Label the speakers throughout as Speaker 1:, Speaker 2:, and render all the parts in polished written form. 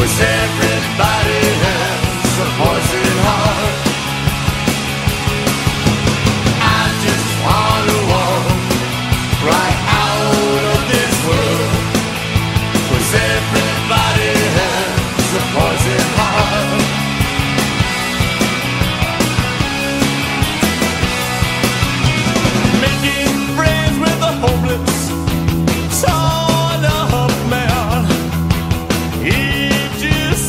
Speaker 1: everybody has a poison heart. I just wanna walk right out of this world, 'cause everybody has a poison heart. Making friends with the homeless, torn up man. He just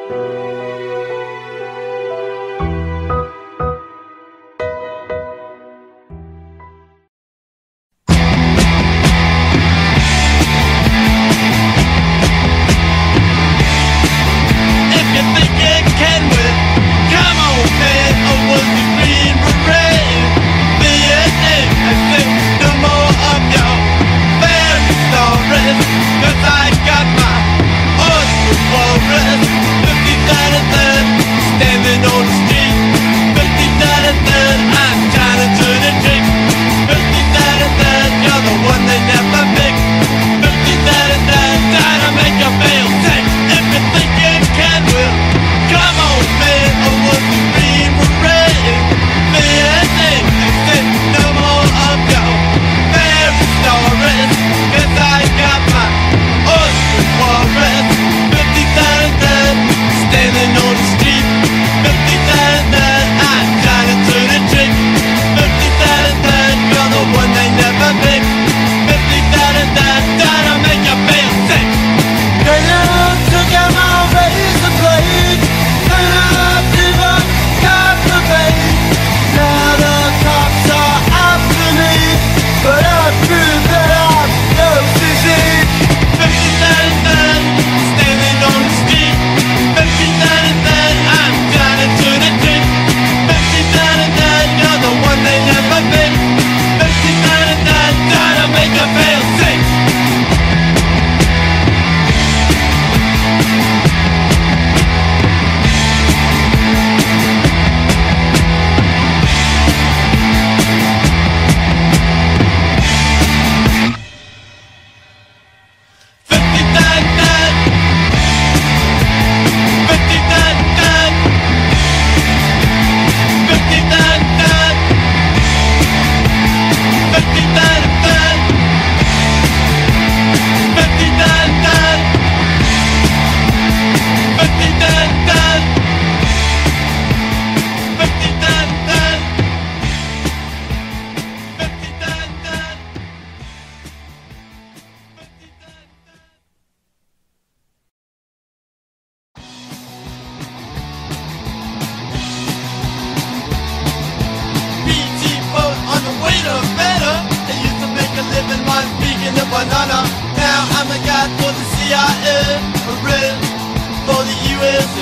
Speaker 1: banana. Now I'm a guy for the CIA, a red for the USA.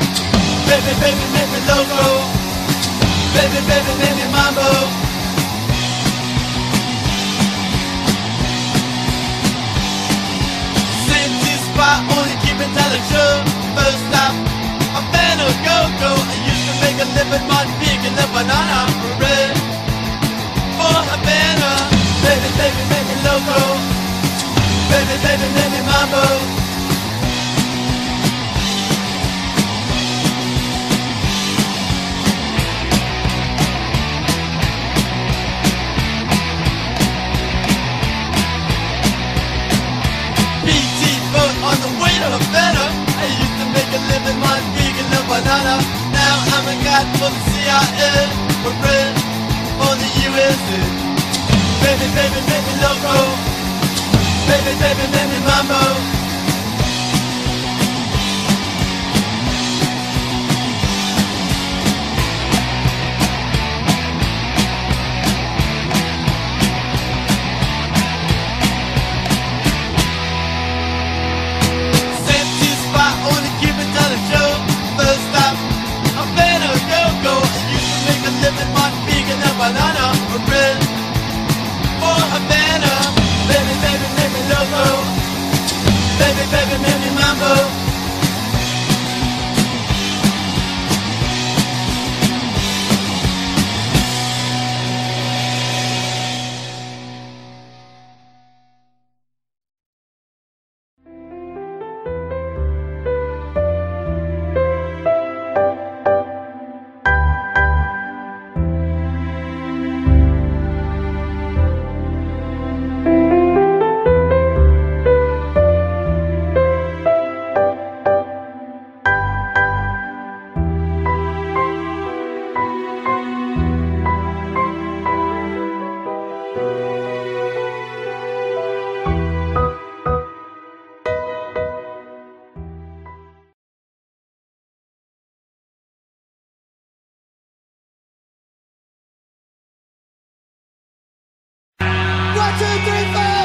Speaker 1: Baby, baby, make me loco. Baby, baby, make me mambo. City spot, only keep it telling show. First stop, I'm better go-go. I used to make a living on vegan the banana, a red for Havana. Baby, baby, make me loco. Baby, baby, make me mambo. PT boat on the way to Havana. I used to make a living on vegan the banana. Now I'm a guy for the CIA, a red for the USA. Baby, baby, make me loco. Baby, baby, make me mambo. Safety spot, only keep it till the show. First stop, I'm better go-go. I used to make a living on vegan and banana, a red for Havana. Baby, baby, make me loco. 1, 2, 3, 4.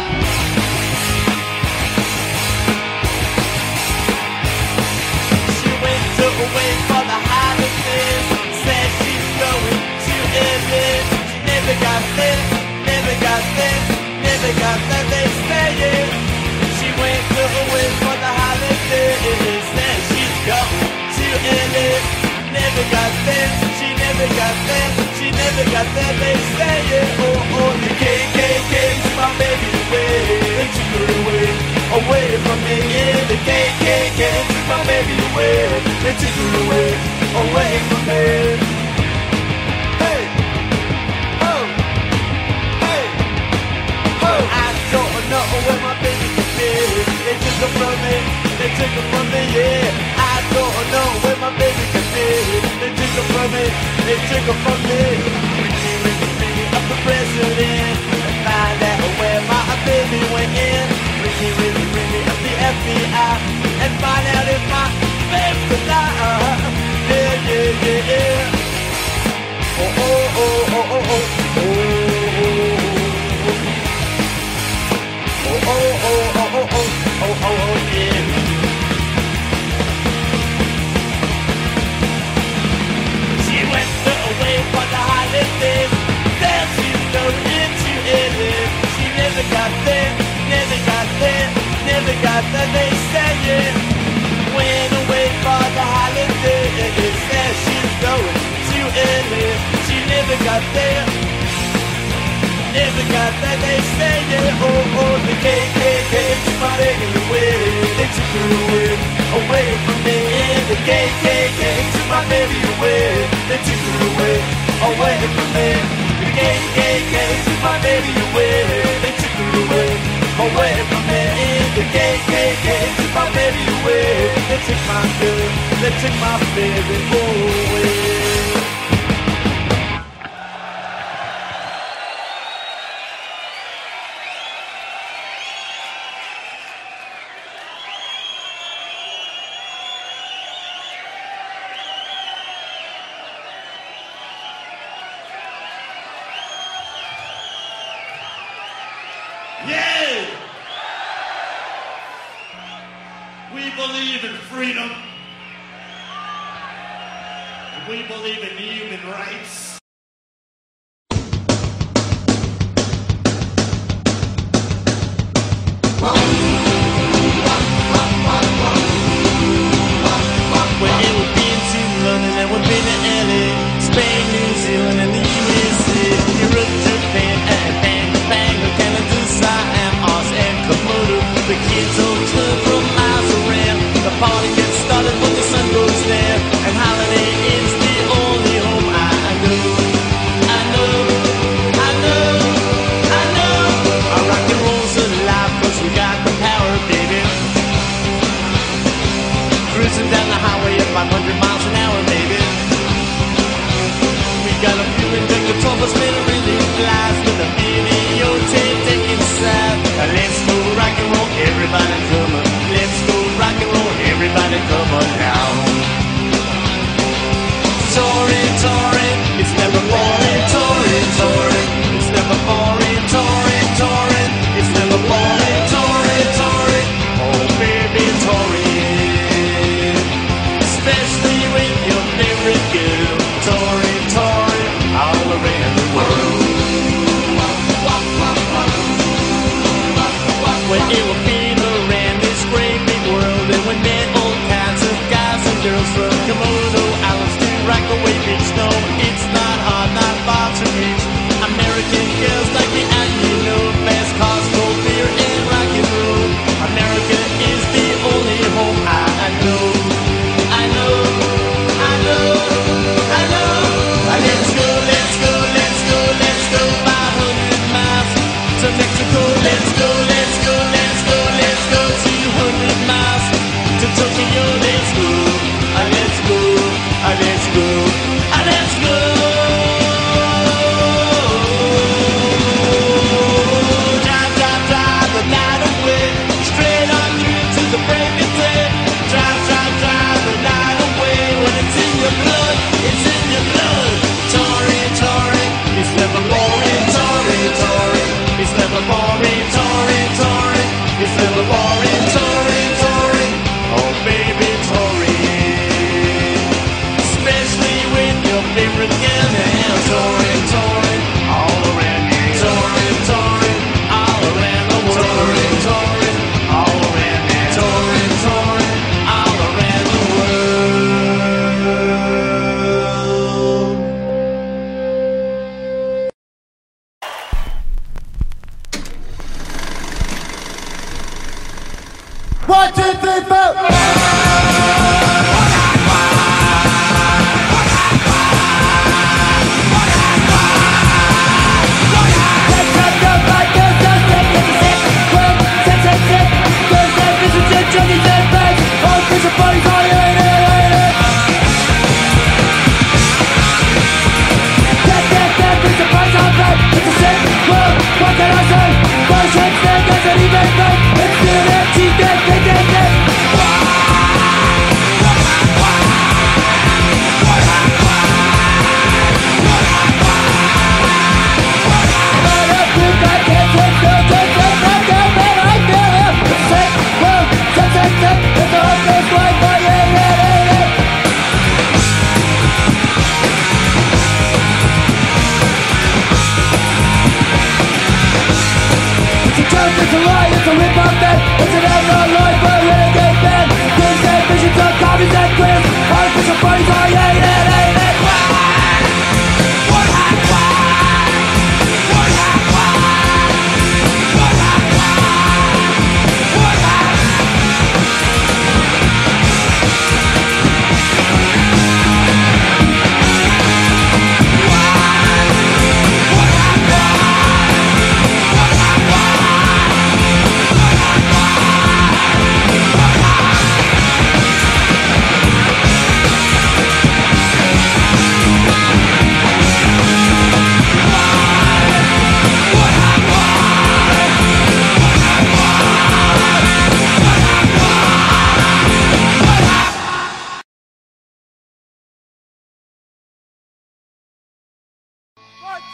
Speaker 1: She went away for the holidays. Said she's going to LA. She never got there, never got there, never got there. They say it. She went away for the holidays. Said she's going to LA. Never got there, she never got there, she never got there. They say it. Oh, oh, the KKK took my baby away. They took her away from me. Yeah, the KKK took my baby away. They took her away from me. Hey, oh, hey, oh. I don't know where my baby could be. They took her from me. They took her from me. Yeah, I don't know where my baby could be. They took her from me. They took her from me. Bring me up the president and find out where my baby went in. Bring me up the FBI and find out if my baby's alive. Yeah, yeah, yeah, yeah. Oh, oh, oh, oh, oh, oh, oh, oh, oh, oh, oh, oh, oh, oh, yeah. She went away for the holidays. Then she's going into LA. She never got there, never got there, never got there. They say it. Went away for the holidays. Said she's going to LA. She never got there, never got there. They say it. Oh, oh, the KKK took my baby away. They took her away from me. The KKK took my baby away. They took her away from me. The KKK took my baby away. They took her away from me. The KKK took my baby away. They took my girl. They took my baby away.
Speaker 2: Yeah! We believe in freedom. And we believe in human rights.
Speaker 1: We've been to London and we've been to LA, Spain, New Zealand and the USA, Europe, Japan and Bangor, Canada, Siam, Oz and Komodo. The kids all turn from miles around. The party gets started when the sun goes down, and holiday is the only home I know. I know, I know, I know. Our rock and roll's alive 'cause we got the power, baby. Cruising down the highway at 500 miles an hour, baby. We got a feeling that the toughest man really flies with a videotape deck inside. Let's go rock and roll, everybody come on. Let's go rock and roll, everybody come on now. Touring, touring, it's never boring. Touring, touring, it's never boring. Touring, touring, it's never boring. Touring, touring, oh baby, touring. Especially when you're favorite girl. Touring, touring, all around the world. Well, it will be around this great big world, and we met all kinds of guys and girls from Komodo Islands to Rockaway Beach. No, it's not hard, not far to reach. American girls like the eye, you know, fast cars, cold beer, and rock and roll. America is the only home I know. I know, I know, I know. Let's go, let's go, let's go, let's go 500 miles to Mexico. Let's go, let's go, let's go, let's go 200 miles to Tokyo. Let's go, let's go, let's go, let's go.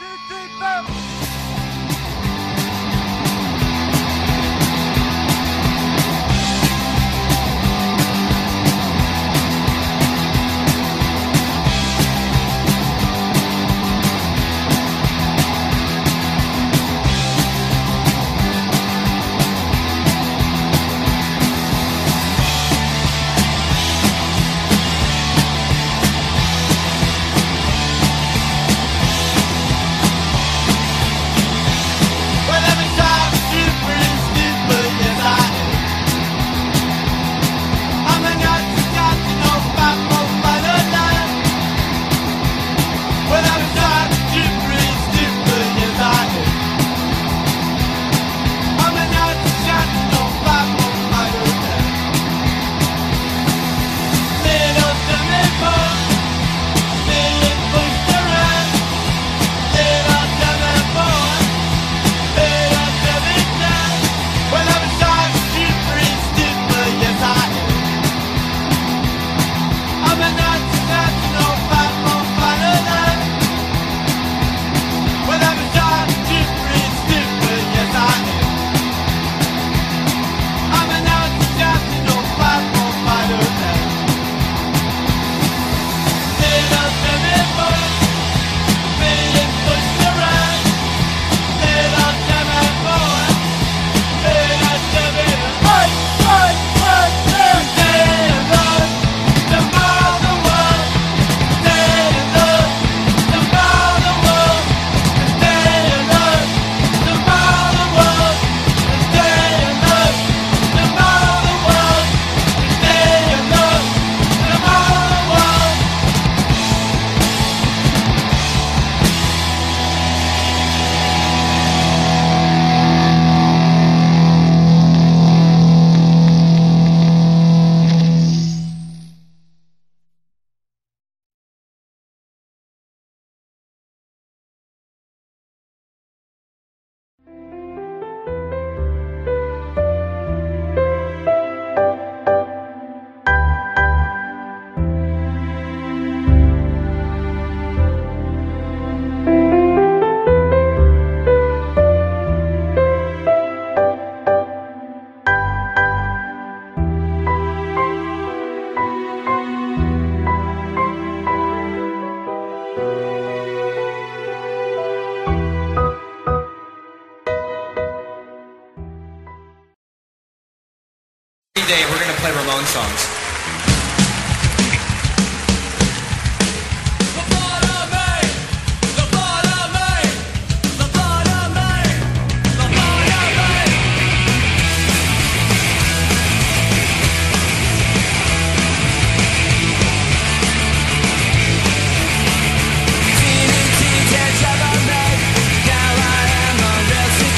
Speaker 3: Day we're gonna play Ramones songs.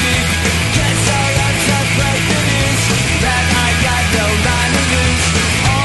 Speaker 4: That I got no line to lose.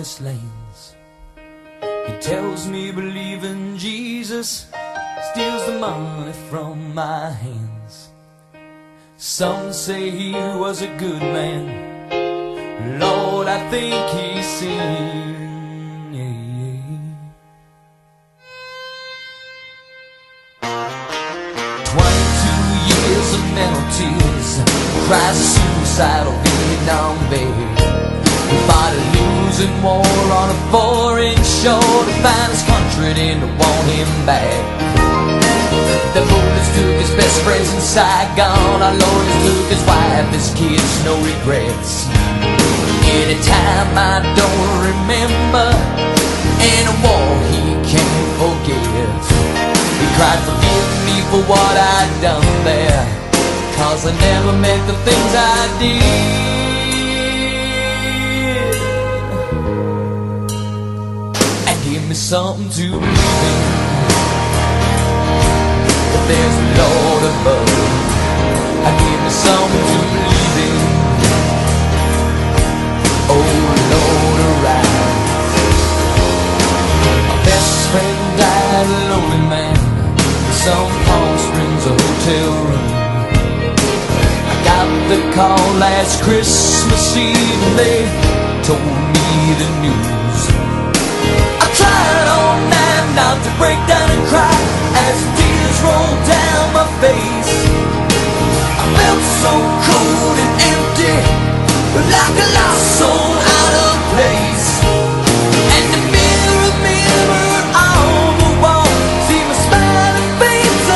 Speaker 4: promised lands. He tells me believe in Jesus steals the money from my hands. Some say he was a good man, Lord, I think he's sinned. 22 years of mental tears, cries of suicidal Vietnam bed. We fought a losing war on a foreign shore to find his country didn't want him back. The bullets took his best friends in Saigon, our lawyers took his wife, his kids, no regrets. Anytime I don't remember, in a war he can't forget. He cried, forgive me for what I'd done there, 'cause I never meant the things I did. And give me something to believe in, that there's a Lord above. And give me something to believe in, oh Lord arise. My best friend died a lonely man, some Palm Springs hotel room. I got the call last Christmas Eve and they told me the news. I tried all night not to break down and cry as tears rolled down my face. I felt so cold and empty, like a lost soul out of place. And the mirror on the wall, see my smiling face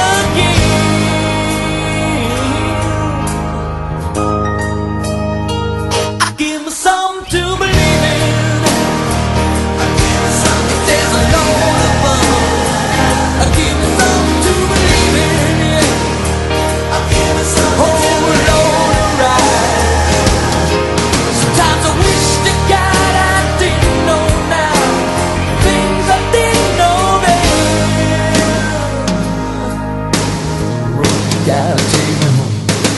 Speaker 4: again. I give me something to believe in, I give me something, there's a Lord above. I give me something to believe in, I give me something, oh Lord arise. Sometimes I wish to God I didn't know now, things I didn't know then. Road, you gotta take me home.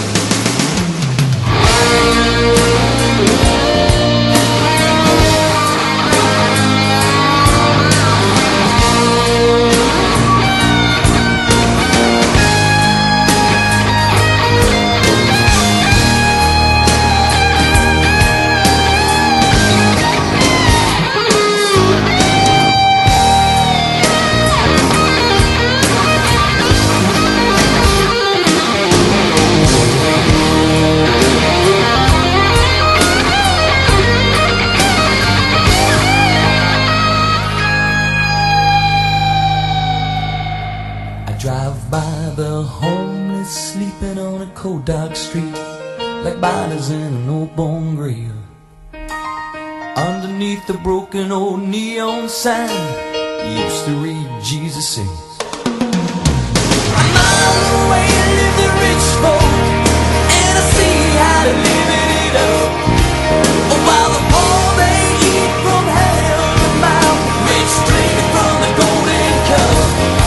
Speaker 4: Drive by the homeless sleeping on a cold dark street, like bodies in an old bone grave. Underneath the broken old neon sign, used to read Jesus says, a mile away live the rich folk, and I see how they living it up. While the poor they eat from hand to mouth, rich drinking from the golden cup.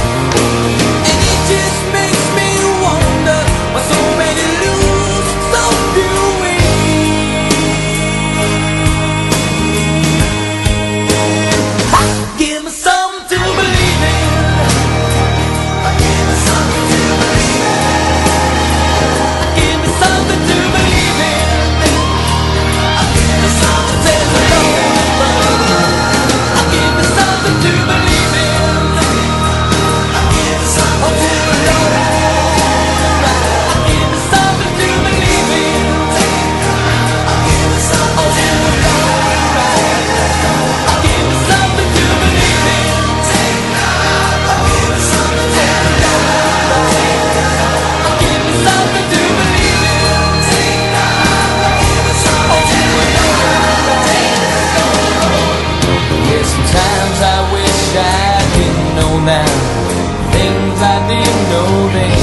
Speaker 4: Just makes me wonder why so many lose, so few win. Give me something to believe in, give me something to believe in, give me something to believe in, give me something to believe in, give me something to believe in, give me something to sometimes I wish I didn't know now, things I didn't know then.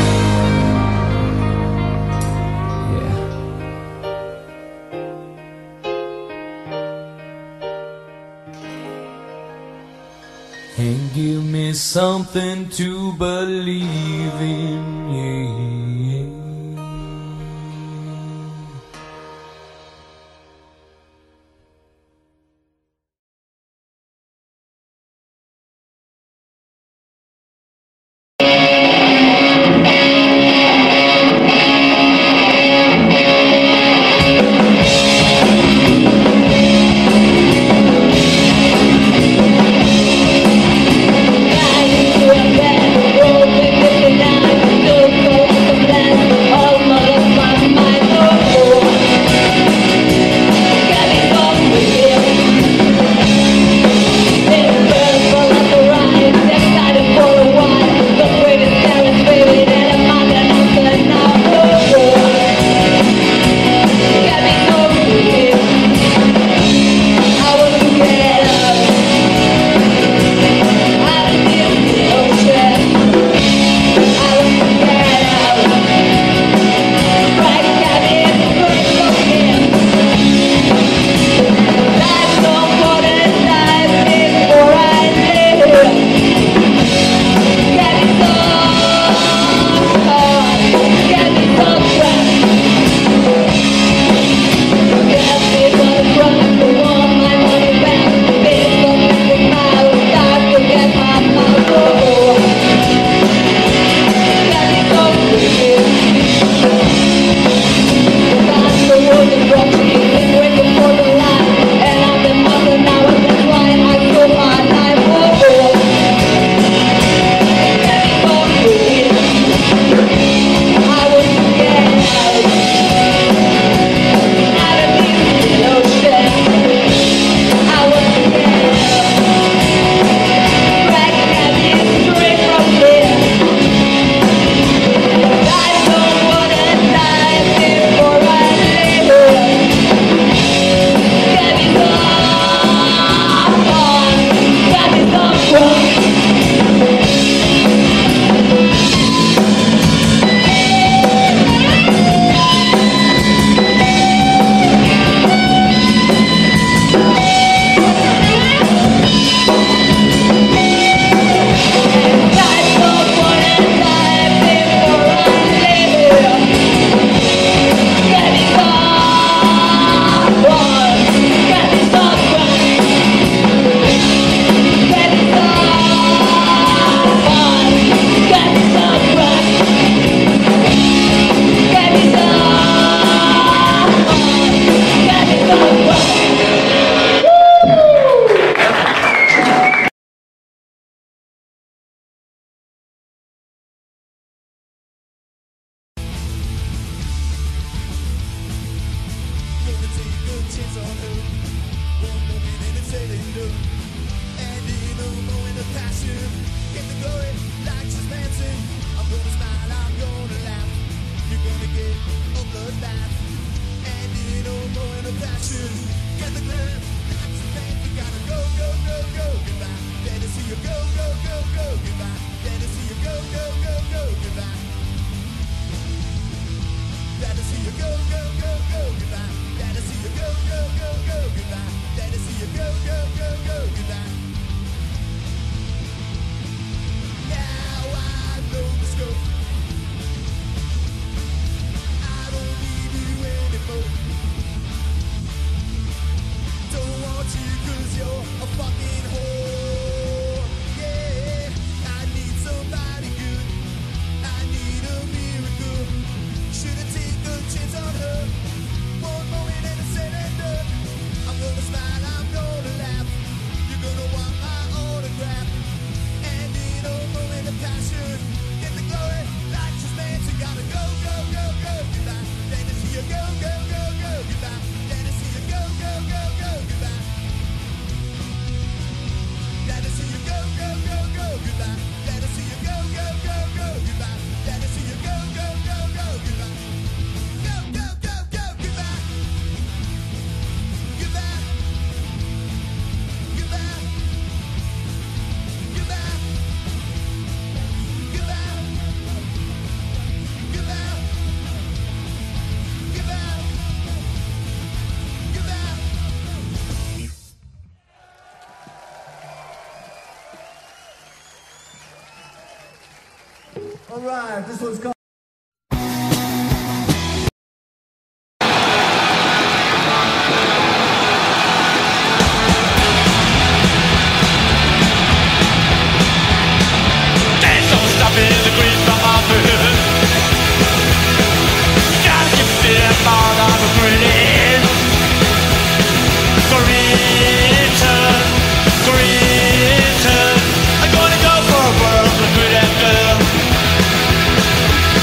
Speaker 4: Yeah. And give me something to believe in, yeah.
Speaker 1: moment of passion. Get the glare, that's the pain. You gotta go, go, go, go, goodbye. Then to see you go, go, go, go, goodbye. Then to see you go, go, go, go, goodbye. Then to see you go, go, go, go, goodbye. Then to see you go, go, go, go, goodbye. Then to see you go, go, go, go, goodbye. Now I know the scope. I don't need you anymore. Don't want you 'cause you're a fucking whore. Yeah, I need somebody good. I need a miracle. Should've taken a chance on her. One moment and it's said and done. I'm gonna smile, I'm gonna laugh. You're gonna want my autograph. And in a moment of passion, get the glory, righteous man. So you gotta go, go, go, go, goodbye. Then to see you go, go, go, go, goodbye. Then to see you go, go, go, go, goodbye. Then to see you go, go, go, go, goodbye. Then to see you go, go, go, go, goodbye. Then to see you go, go, go, go, goodbye. Go, go, go, go, goodbye. Goodbye. Goodbye. Goodbye. Goodbye. Goodbye. Goodbye. Goodbye.
Speaker 5: All right, this one's called.
Speaker 2: There's no stopping the green from our bird. Gotta keep feeling more than a grin. Green-turn, green-turn. I'm gonna go for a world of good and girl.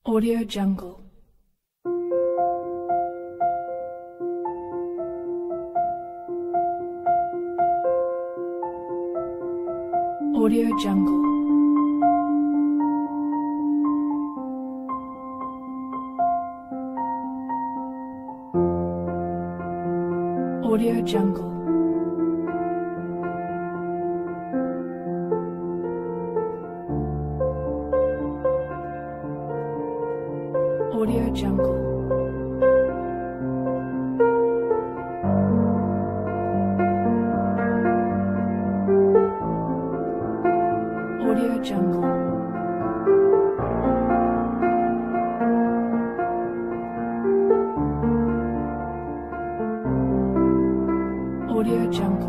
Speaker 5: Audio Jungle. Audio Jungle. Audio Jungle. Audio Jungle. Audio Jungle. Audio Jungle.